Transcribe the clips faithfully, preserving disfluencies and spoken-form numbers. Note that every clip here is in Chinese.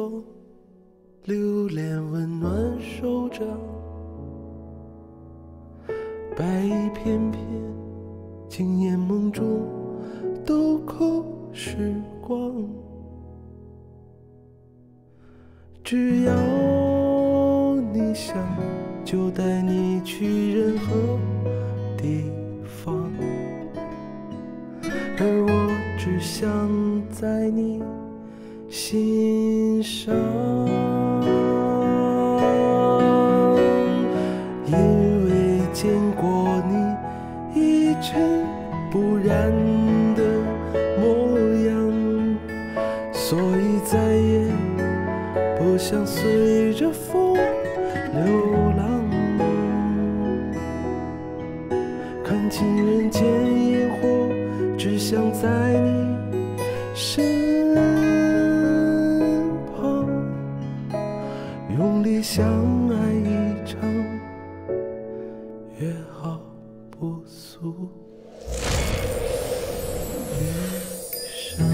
风，留恋温暖手掌，白衣翩翩，惊艳梦中豆蔻时光。只要你想，就带你去任何地方，而我只想在你心上，因为见过你一尘不染的模样，所以再也不想随着风流浪，看尽人间烟火，只想在你身旁，用力相爱一场，约好不诉余生。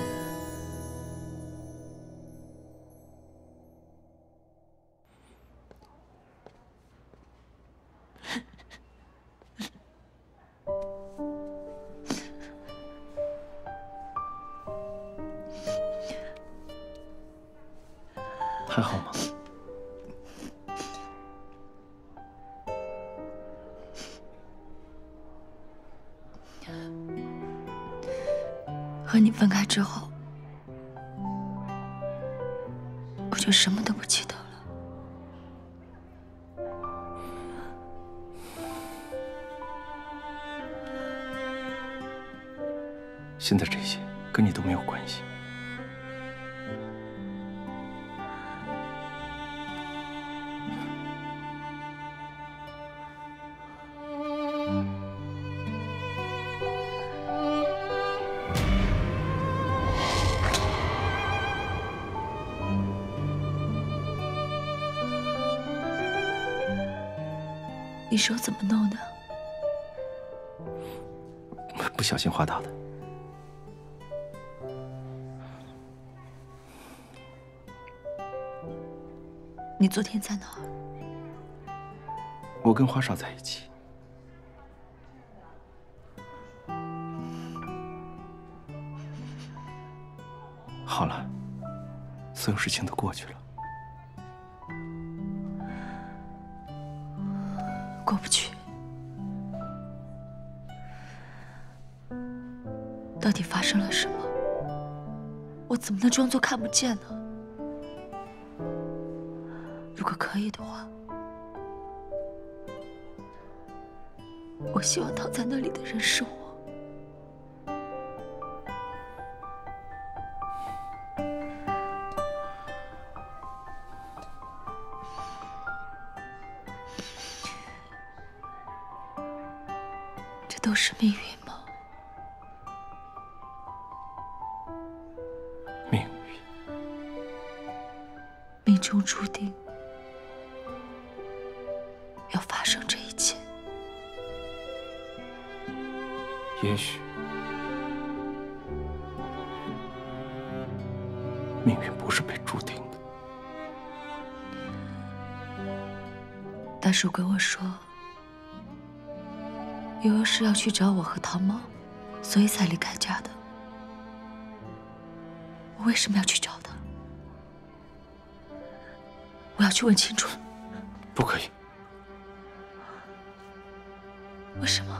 还好吗？ 和你分开之后，我就什么都不记得了。 现在这些跟你都没有关系。 你手怎么弄的？ 不小心滑倒的。 你昨天在哪儿？ 我跟花少在一起。好了，所有事情都过去了。 过不去。到底发生了什么？我怎么能装作看不见呢？如果可以的话，我希望躺在那里的人是我。这都是命运吗？ 命运， 命中注定要发生这一切。 也许命运不是被注定的。 大叔跟我说，悠悠是要去找我和唐茂，所以才离开家的。我为什么要去找他？我要去问清楚。 不可以。 为什么？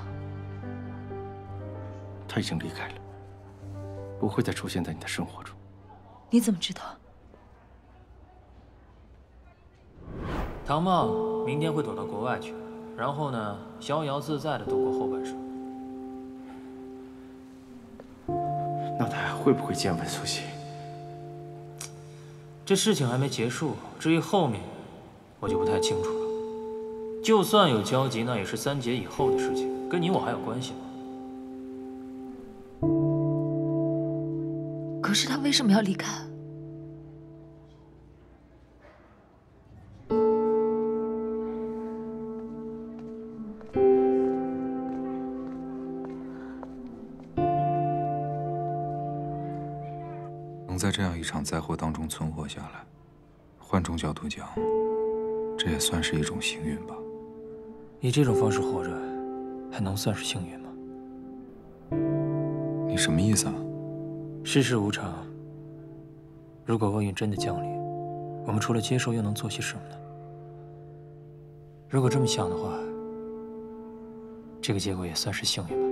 他已经离开了，不会再出现在你的生活中。 你怎么知道？ 唐茂明天会躲到国外去，然后呢，逍遥自在的度过后半生。 那他还会不会见闻苏西？ 这事情还没结束，至于后面，我就不太清楚了。就算有交集，那也是三劫以后的事情，跟你我还有关系吗？ 可是他为什么要离开？ 能在这样一场灾祸当中存活下来，换种角度讲，这也算是一种幸运吧。 以这种方式活着，还能算是幸运吗？ 你什么意思啊？ 世事无常，如果厄运真的降临，我们除了接受又能做些什么呢？如果这么想的话，这个结果也算是幸运吧。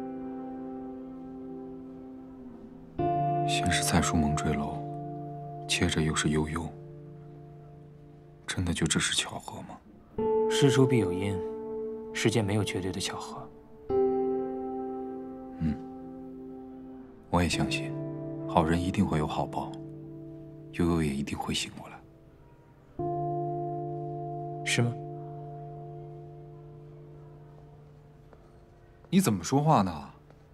先是蔡叔猛坠楼，接着又是悠悠，真的就只是巧合吗？ 事出必有因，世间没有绝对的巧合。 嗯，我也相信，好人一定会有好报，悠悠也一定会醒过来。 是吗？ 你怎么说话呢？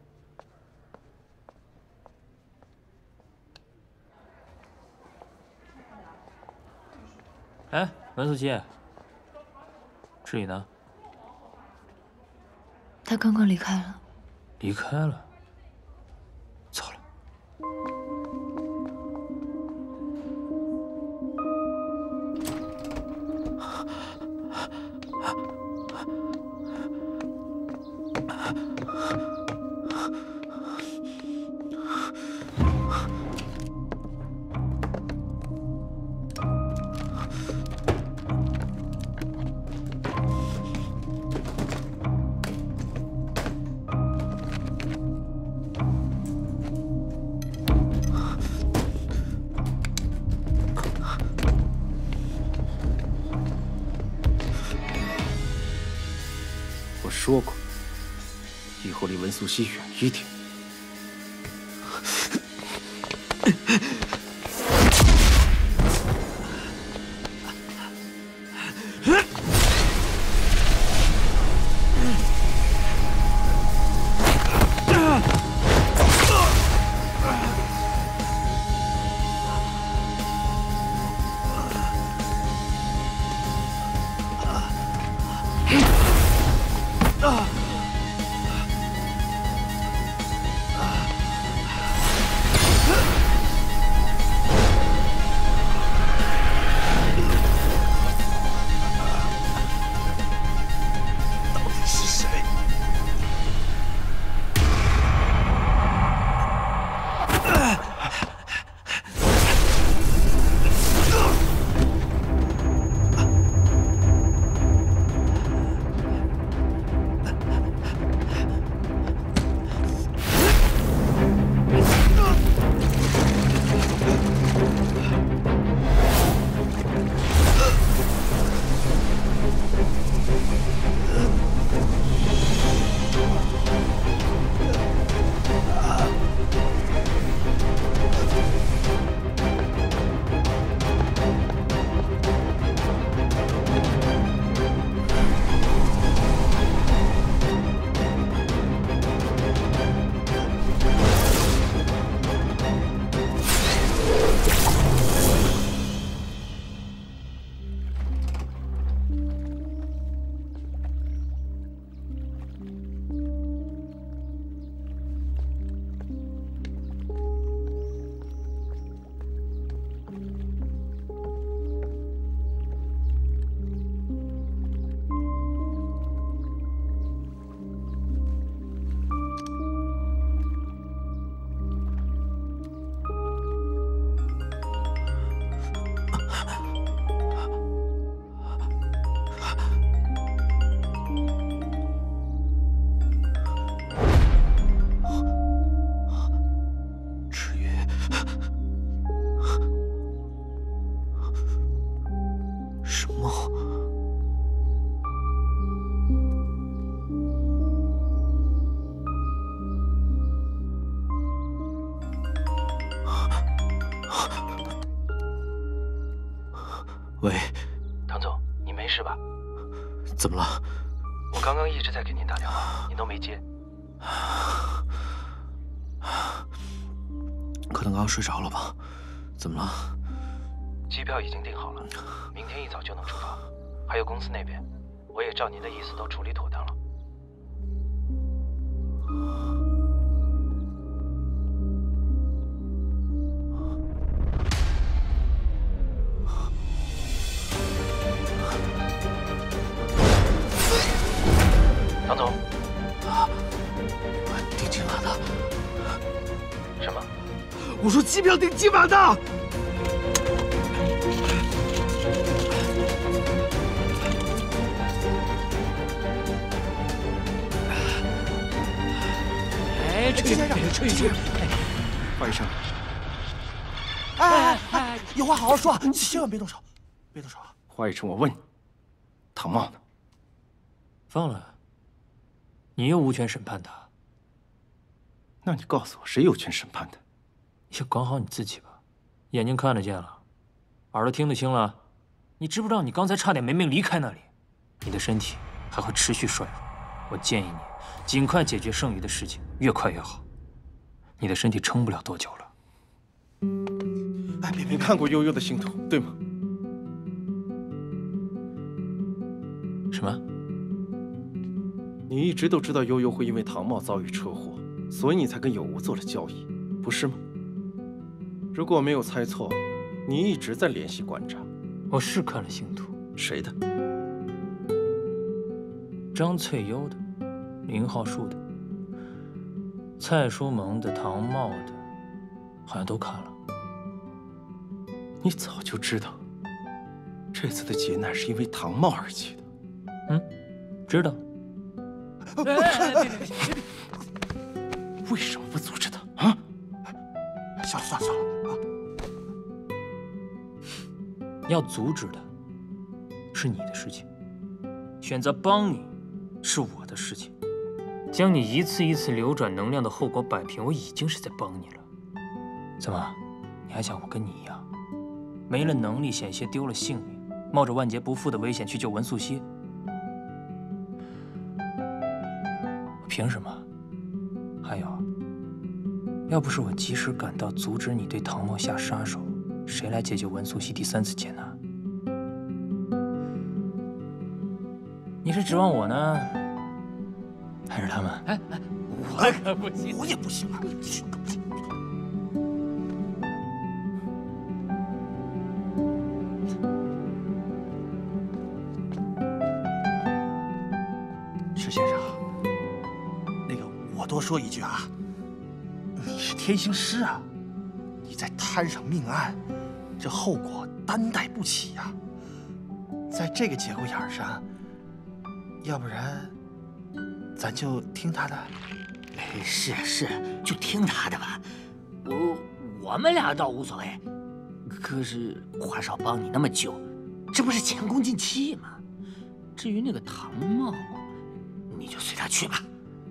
哎，文素琪，志宇呢？ 他刚刚离开了。 离开了。糟了。 说过，以后离文素熙远一点。 喂， 唐总，你没事吧？ 怎么了？ 我刚刚一直在给您打电话，您都没接。 可能刚刚睡着了吧？怎么了？ 机票已经订好了，明天一早就能出发。还有公司那边，我也照您的意思都处理妥当了。 唐总， 啊，订今晚的。 什么？ 我说机票订今晚的。哎，陈先生，陈先生， 华医生， 哎哎哎，有话好好说，千万别动手，别动手啊！ 华医生，我问你，唐茂呢？ 放了，你又无权审判他。 那你告诉我，谁有权审判他？ 你就管好你自己吧。眼睛看得见了，耳朵听得清了。你知不知道你刚才差点没命离开那里？你的身体还会持续衰弱。我建议你尽快解决剩余的事情，越快越好。你的身体撑不了多久了。 哎，别别，看过悠悠的星图，对吗？ 什么？ 你一直都知道悠悠会因为唐茂遭遇车祸，所以你才跟有无做了交易，不是吗？如果我没有猜错，你一直在联系馆长。 我是看了星图。 谁的？ 张翠优的，林浩树的，蔡书萌的，唐茂的，好像都看了。 你早就知道，这次的劫难是因为唐茂而起的。 嗯，知道。 哎哎别别别别！ 为什么不阻止他啊？ 算了算了算了啊！ 要阻止的是你的事情，选择帮你是我的事情。将你一次一次流转能量的后果摆平，我已经是在帮你了。怎么，你还想我跟你一样，没了能力，险些丢了性命，冒着万劫不复的危险去救文素汐？我凭什么？还有，要不是我及时赶到，阻止你对唐茂下杀手，谁来解救文素汐第三次劫难？你是指望我呢，还是他们？ 哎哎，我可不行，我也不行啊！石先生，那个我多说一句啊，你是天星师啊，你在摊上命案，这后果担待不起呀。在这个节骨眼上，要不然咱就听他的。 哎，是是，就听他的吧。我我们俩倒无所谓，可是华少帮你那么久，这不是前功尽弃吗？至于那个唐茂，你就随他去吧。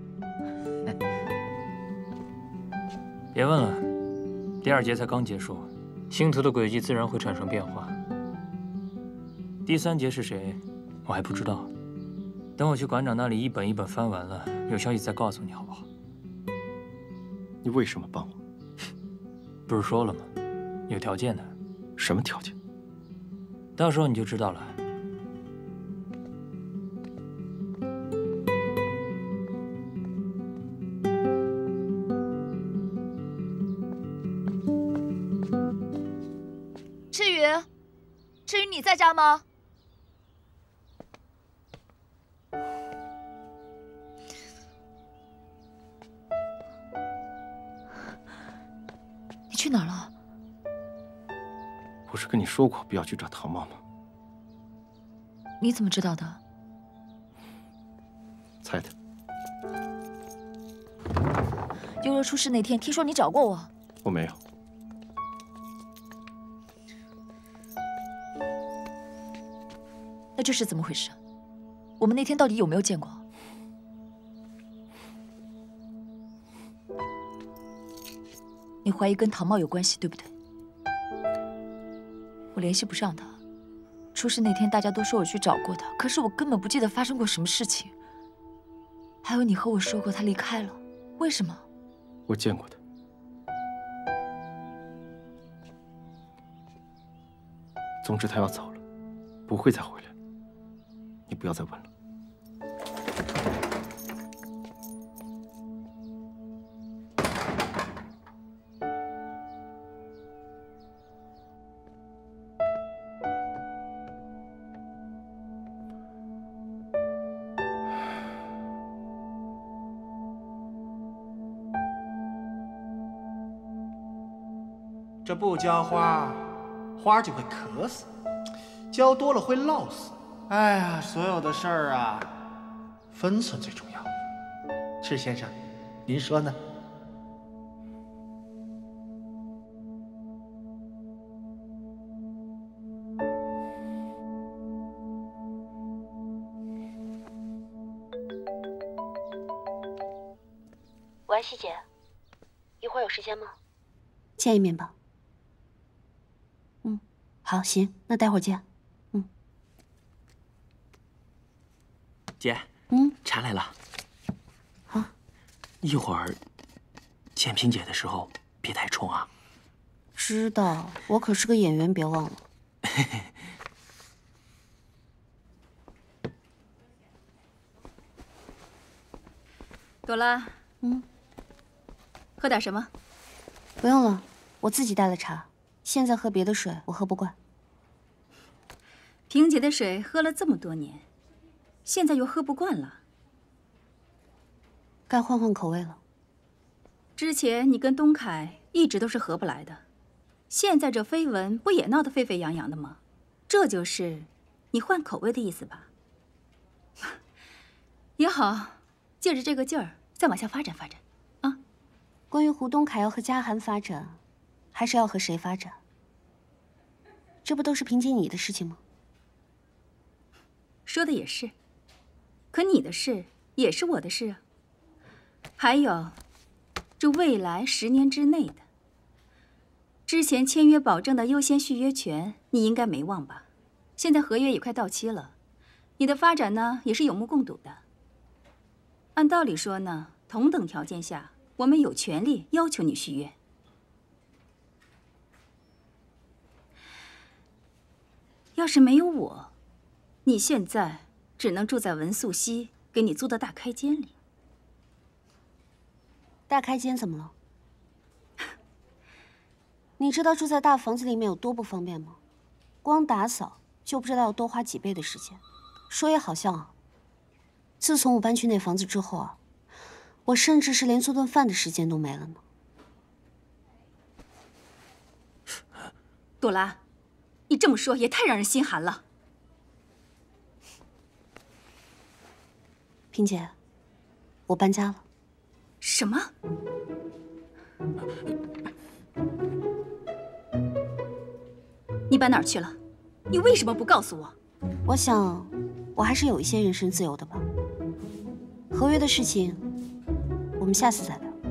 别问了，第二节才刚结束，星图的轨迹自然会产生变化。第三节是谁，我还不知道。等我去馆长那里一本一本翻完了，有消息再告诉你，好不好？ 你为什么帮我？ 不是说了吗？有条件的。 什么条件？ 到时候你就知道了。 赤羽，赤羽，你在家吗？你去哪儿了？ 不是跟你说过不要去找唐茂吗？ 你怎么知道的？ 猜的。 悠悠出事那天，听说你找过我。 我没有。 那这是怎么回事？我们那天到底有没有见过？你怀疑跟唐茂有关系，对不对？我联系不上他。出事那天，大家都说我去找过他，可是我根本不记得发生过什么事情。还有，你和我说过他离开了，为什么？ 我见过他。总之，他要走了，不会再回来了。你不要再问了。 这不浇花，花就会渴死；浇多了会涝死。哎呀，所有的事儿啊，分寸最重要。赤先生，您说呢？ 喂，希姐，一会儿有时间吗？ 见一面吧。嗯，好，行，那待会儿见。嗯。 姐， 嗯， 茶来了。 好。 一会儿见萍姐的时候别太冲啊。 知道，我可是个演员，别忘了。 朵拉， 嗯。 喝点什么？ 不用了，我自己带了茶。现在喝别的水，我喝不惯。 萍姐的水喝了这么多年，现在又喝不惯了， 该换换口味了。 之前你跟东凯一直都是合不来的，现在这绯闻不也闹得沸沸扬扬的吗？这就是你换口味的意思吧？也好，借着这个劲儿再往下发展发展。 关于胡东凯要和嘉涵发展，还是要和谁发展？这不都是凭借你的事情吗？ 说的也是，可你的事也是我的事啊。还有，这未来十年之内的，之前签约保证的优先续约权，你应该没忘吧？现在合约也快到期了，你的发展呢也是有目共睹的。按道理说呢，同等条件下，我们有权利要求你续约。要是没有我，你现在只能住在文素溪给你租的大开间里。 大开间怎么了？你知道住在大房子里面有多不方便吗？光打扫就不知道要多花几倍的时间。说也好像啊，自从我搬去那房子之后啊，我甚至是连做顿饭的时间都没了呢。 朵拉，你这么说也太让人心寒了。 萍姐，我搬家了。 什么？你搬哪儿去了？你为什么不告诉我？ 我想，我还是有一些人身自由的吧。合约的事情，我们下次再聊。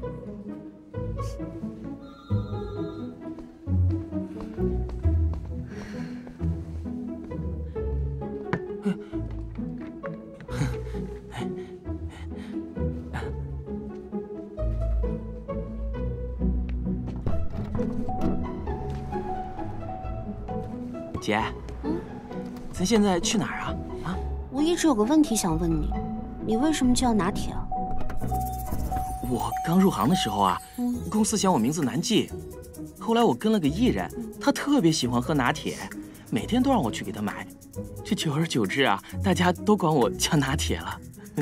姐， 嗯， 咱现在去哪儿啊？啊， 我一直有个问题想问你，你为什么叫拿铁啊？ 我刚入行的时候啊， 嗯， 公司嫌我名字难记，后来我跟了个艺人，他特别喜欢喝拿铁，每天都让我去给他买，这久而久之啊，大家都管我叫拿铁了。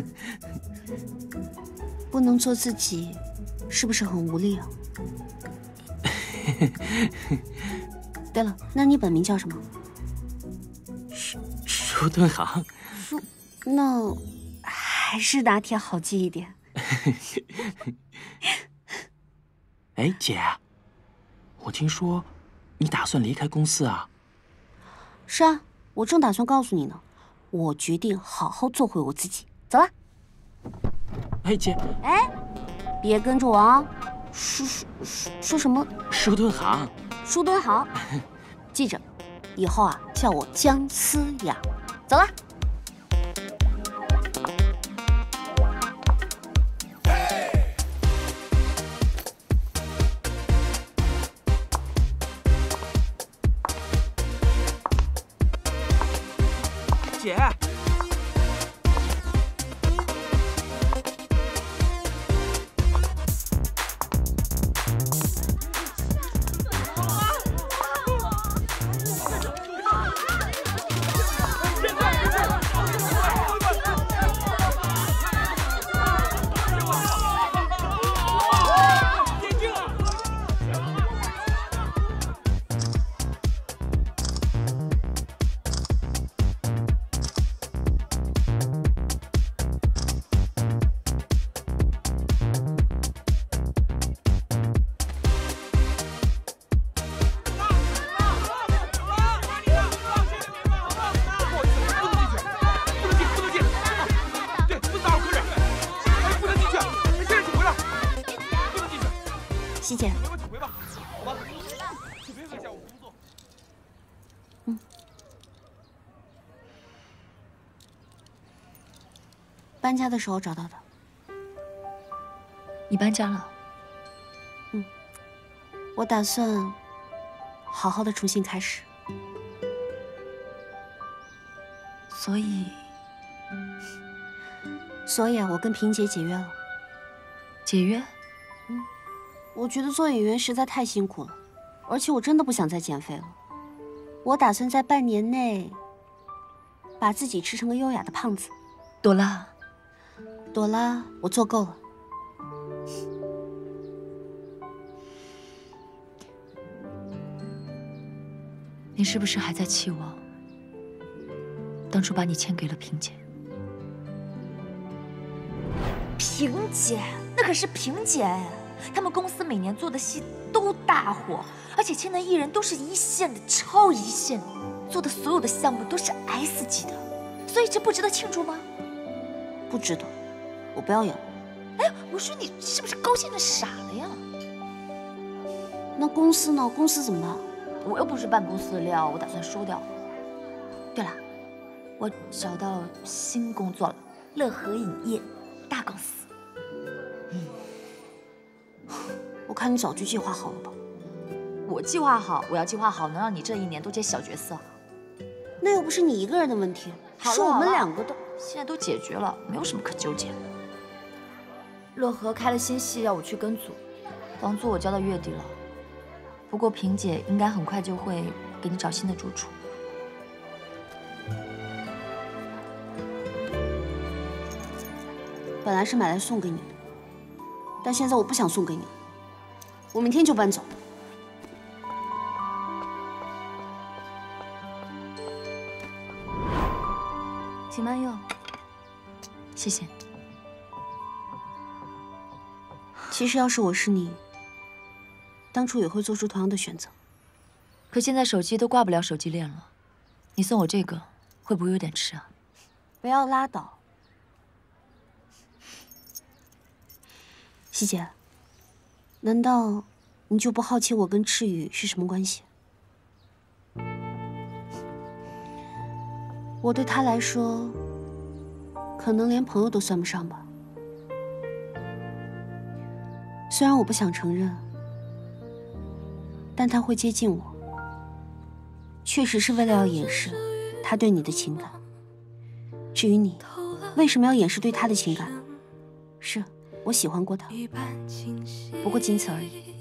不能做自己，是不是很无力啊？对了，那你本名叫什么？ 舒舒敦航。 舒，那还是拿铁好记一点。 哎，姐，我听说你打算离开公司啊？ 是啊，我正打算告诉你呢。我决定好好做回我自己。走了。 哎，姐。 哎，别跟着我啊！说说说说什么？ 舒敦航。 舒敦航，记着，以后啊叫我姜思雅。走了。 姐。 姐。 没问题，回吧，好吧，去配合一下我工作。 嗯。搬家的时候找到的。 你搬家了？ 嗯，我打算好好的重新开始。 所以， 所以啊，我跟萍姐解约了。 解约？ 嗯，我觉得做演员实在太辛苦了，而且我真的不想再减肥了。我打算在半年内把自己吃成个优雅的胖子。 朵拉， 朵拉，我做够了。 你是不是还在气我？当初把你签给了萍姐。 萍姐，那可是萍姐哎，他们公司每年做的戏都大火，而且签的艺人都是一线的、超一线的，做的所有的项目都是 S 级的，所以这不值得庆祝吗？ 不值得，我不要演了。 哎，我说你是不是高兴的傻了呀？ 那公司呢？公司怎么办？ 我又不是办公司的料，我打算收掉。对了，我找到新工作了，乐和影业，大公司。 嗯，我看你早就计划好了吧？ 我计划好，我要计划好，能让你这一年都接小角色。 那又不是你一个人的问题，是我们两个的。 现在都解决了，没有什么可纠结的。乐和开了新戏，要我去跟组，房租我交到月底了。不过萍姐应该很快就会给你找新的住处。 本来是买来送给你的，但现在我不想送给你，我明天就搬走。 请慢用。 谢谢。 其实要是我是你，当初也会做出同样的选择。 可现在手机都挂不了手机链了，你送我这个会不会有点迟啊？ 不要拉倒，希姐，难道你就不好奇我跟赤羽是什么关系？我对他来说，可能连朋友都算不上吧。虽然我不想承认，但他会接近我，确实是为了要掩饰他对你的情感。至于你，为什么要掩饰对他的情感？是我喜欢过他，不过仅此而已。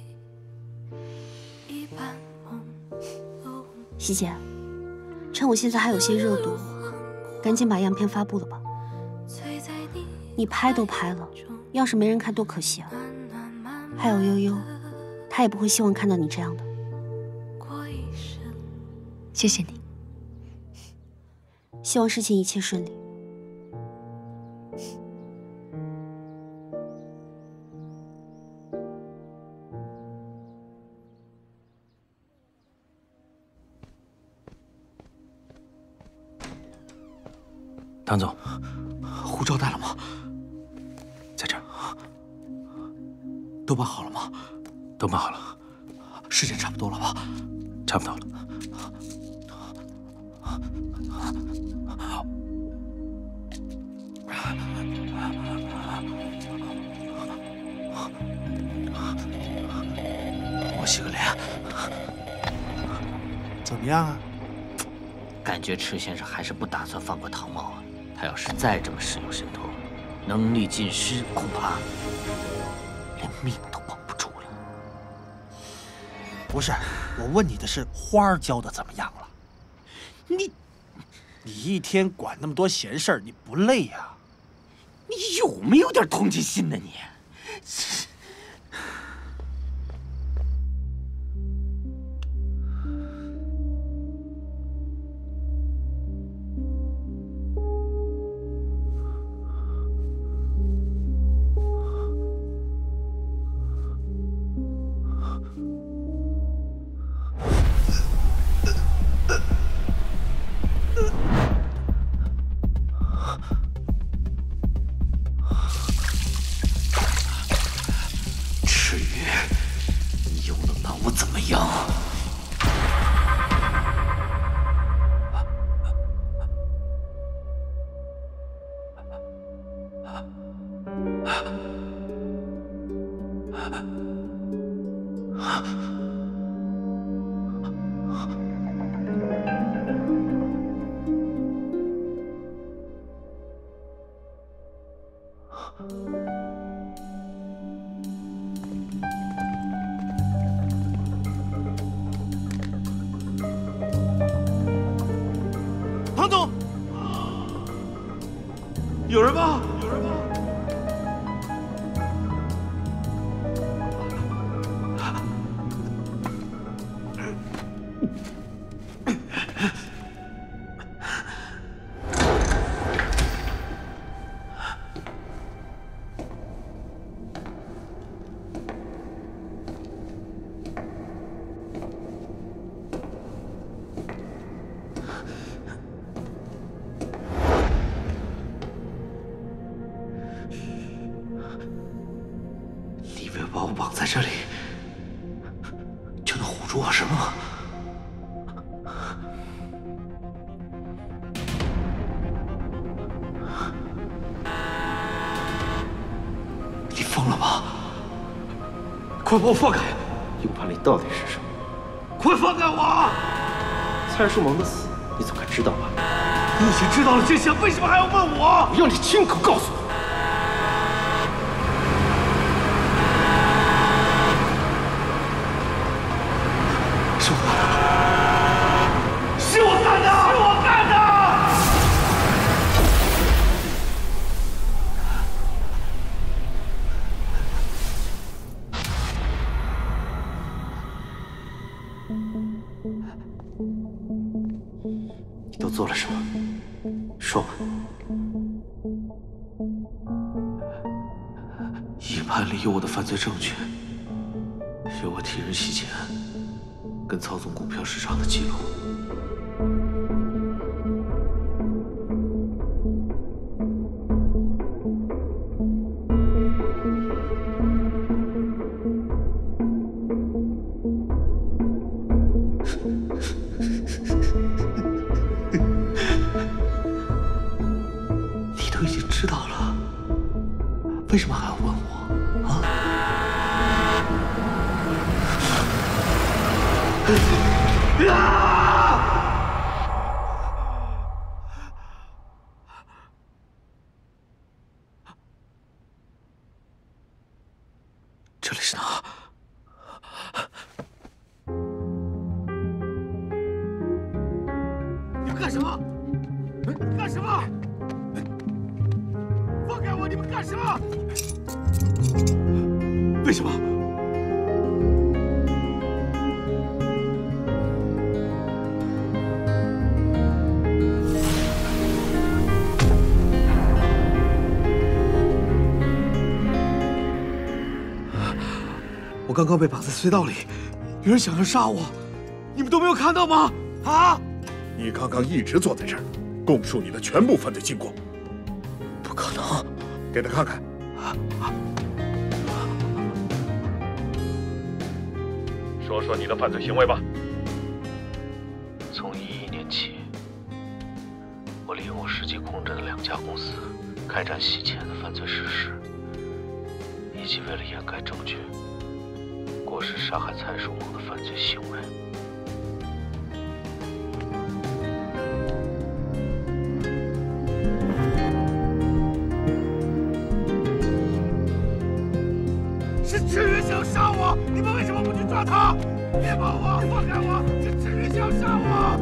希姐，趁我现在还有些热度，赶紧把样片发布了吧。你拍都拍了，要是没人看多可惜啊。还有悠悠，他也不会希望看到你这样的。 谢谢你， 希望事情一切顺利。 唐总，护照带了吗？在这儿。都办好了吗？都办好了。时间差不多了吧？差不多了。我洗个脸。 怎么样啊？ 感觉池先生还是不打算放过唐茂啊。他要是再这么使用神通，能力尽失，恐怕连命都保不住了。 不是，我问你的是花儿教的怎么样了？你，你一天管那么多闲事儿，你不累呀？ 你有没有点同情心呢你？ 怎么样？ 唐总，有人吗？有人吗？把我绑在这里，就能唬住我是吗？你疯了吗？快把我放开！ 硬盘里到底是什么？ 快放开我！ 蔡书萌的死，你总该知道吧？ 你已经知道了真相，为什么还要问我？ 我要你亲口告诉我。 是我干的！是我干的！ 你都做了什么？说吧。 硬盘里有我的犯罪证据，有我替人洗钱。 跟操纵股票市场的记录，你都已经知道了，为什么还要问我啊？ 啊！这里是哪？你们干什么？干什么？放开我！你们干什么？为什么？ 我刚刚被绑在隧道里，有人想要杀我，你们都没有看到吗？啊！ 你刚刚一直坐在这儿，供述你的全部犯罪经过。 不可能！ 给他看看。说说你的犯罪行为吧。 从一一年起，我利用我实际控制的两家公司，开展洗钱的犯罪事实，以及为了掩盖证据。 过失杀害蔡书萌的犯罪行为， 是赤云想杀我，你们为什么不去抓他？别绑我，放开我！是赤云想杀我。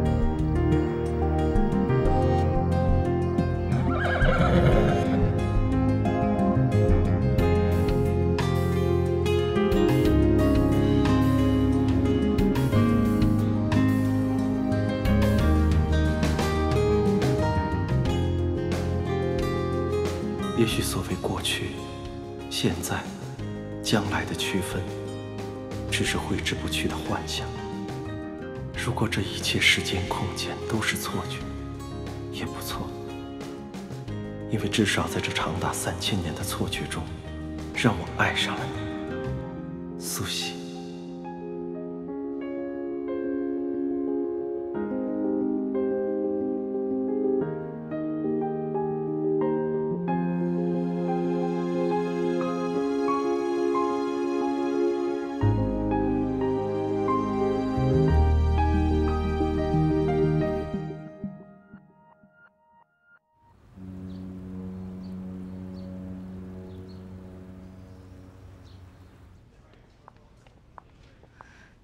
也许所谓过去、现在、将来的区分，只是挥之不去的幻想。如果这一切时间、空间都是错觉，也不错，因为至少在这长达三千年的错觉中，让我爱上了你，苏西。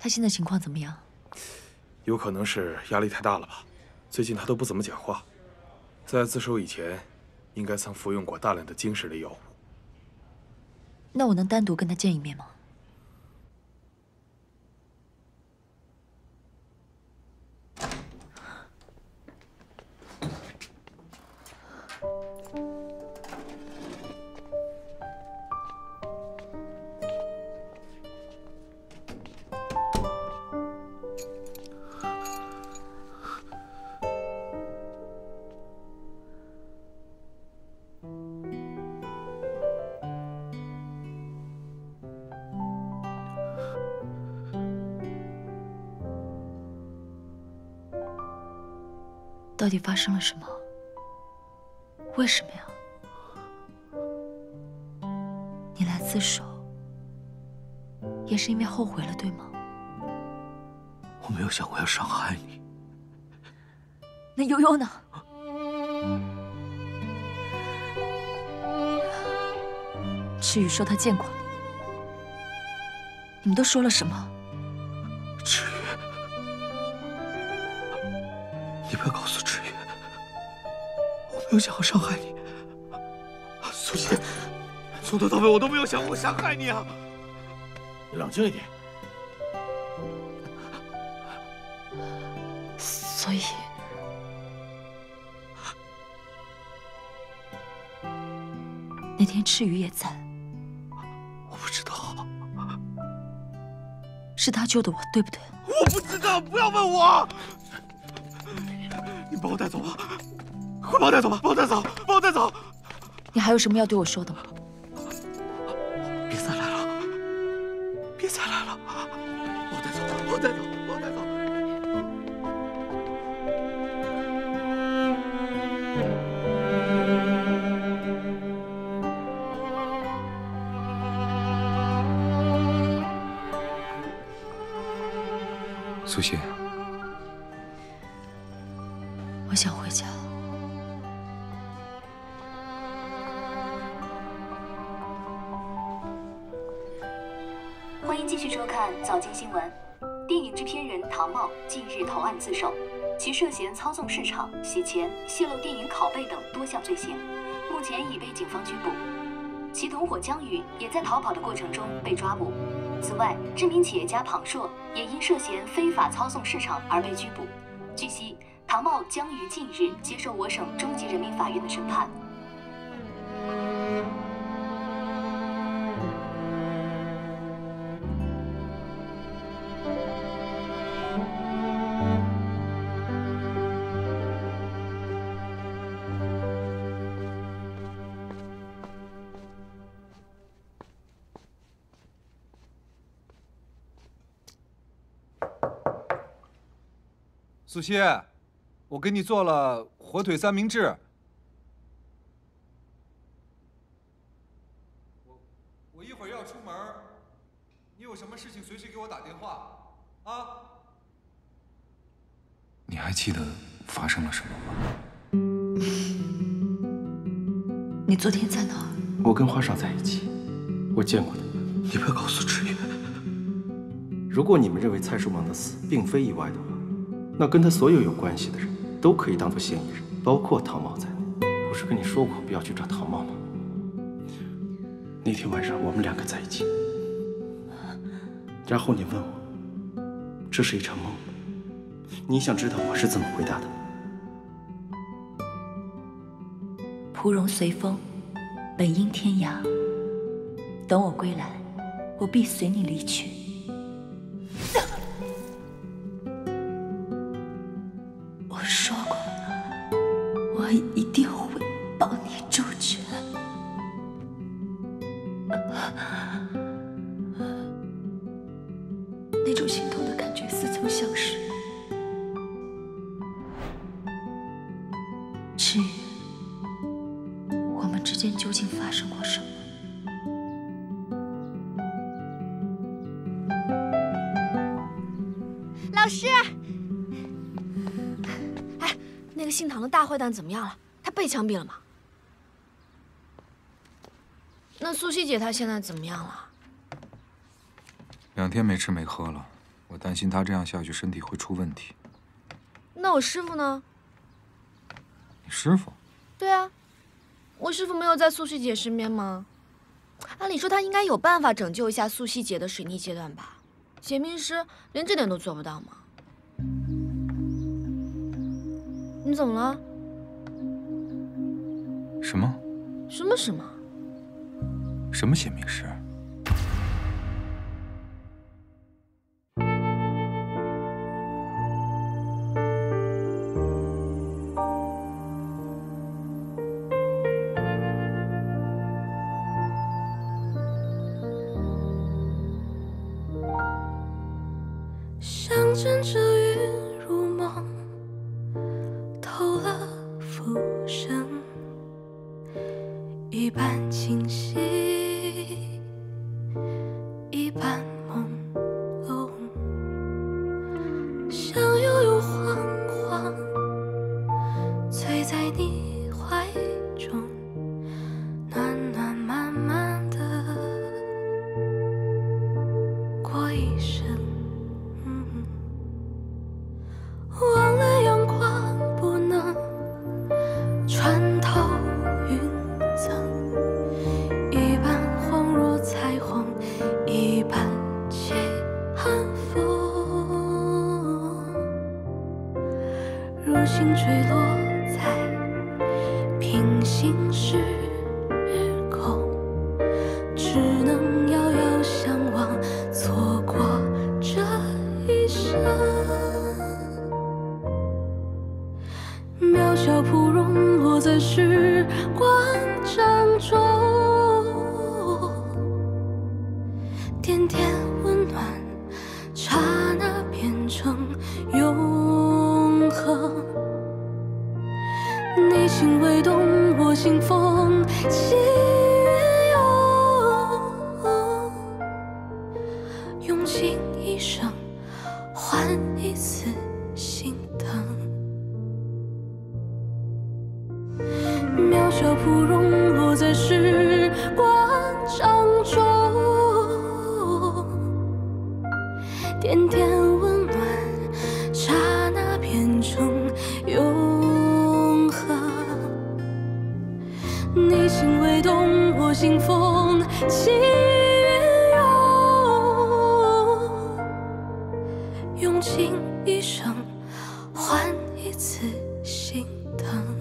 他现在情况怎么样？ 有可能是压力太大了吧？最近他都不怎么讲话，在自首以前，应该曾服用过大量的精神类药物。 那我能单独跟他见一面吗？ 到底发生了什么？为什么呀？你来自首，也是因为后悔了，对吗？ 我没有想过要伤害你。 那悠悠呢？赤羽说他见过你，你们都说了什么？ 赤羽，你不要告诉赤羽，我没有想要伤害你。苏心，从头到尾我都没有想过伤害你啊！ 你冷静一点。 所以，那天赤羽也在。 我不知道， 是他救的我，对不对？ 我不知道，不要问我。你把我带走吧，快把我带走吧，把我带走，把我带走。 你还有什么要对我说的吗？ 别再来了，别再来了，把我带走，把我带走，把我带走。 苏西， 我想回家。 欢迎继续收看早间新闻。电影制片人唐茂近日投案自首，其涉嫌操纵市场、洗钱、泄露电影拷贝等多项罪行，目前已被警方拘捕。其同伙江宇也在逃跑的过程中被抓捕。 此外，知名企业家庞硕也因涉嫌非法操纵市场而被拘捕。据悉，唐茂将于近日接受我省中级人民法院的审判。 苏西，我给你做了火腿三明治。我我一会儿要出门，你有什么事情随时给我打电话，啊？ 你还记得发生了什么吗？ 你昨天在哪儿？ 我跟花少在一起，我见过他。 你不要告诉赤羽。 如果你们认为蔡书萌的死并非意外的话。 那跟他所有有关系的人都可以当做嫌疑人，包括唐茂在内。不是跟你说过不要去找唐茂吗？那天晚上我们两个在一起，然后你问我，这是一场梦。你想知道我是怎么回答的？ 芙蓉随风，本应天涯。等我归来，我必随你离去。 我说过，我一定会帮你周全。那种心痛的感觉似曾相识。赤羽，我们之间究竟发生过什么？ 老师。 那个姓唐的大坏蛋怎么样了？他被枪毙了吗？那苏西姐她现在怎么样了？ 两天没吃没喝了， 我担心他这样下去身体会出问题。 那我师傅呢？ 你师傅？ 对啊，我师傅没有在素汐姐身边吗？按理说他应该有办法拯救一下素汐姐的水逆阶段吧？邪命师连这点都做不到吗？你怎么了？ 什么？ 什么什么？ 什么邪命师？ 想枕着云入梦，透了浮生，一半清晰，一半朦胧，想悠悠晃晃，醉在你怀中，暖暖慢慢的过一生。忘了阳光不能穿透云层，一半恍若彩虹，一半起寒风。如星坠落在平行时空，只能遥遥相望，错过这一生。渺小芙蓉落在时光掌中，点点温暖，刹那变成永恒。你心微动，我心风起涌，用尽一生换一次心疼。渺小芙蓉落在时光掌中，点点温暖，刹那变成永恒。你心微动，我心风起涌，用尽一生换一次心疼。